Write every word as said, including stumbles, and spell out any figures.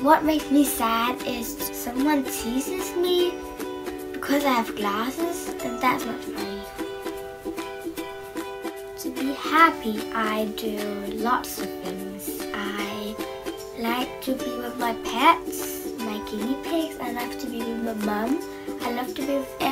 What makes me sad is someone teases me because I have glasses, and that's not funny. To be happy, I do lots of things. I like to be with my pets, my guinea pigs. I love to be with my mum. I love to be with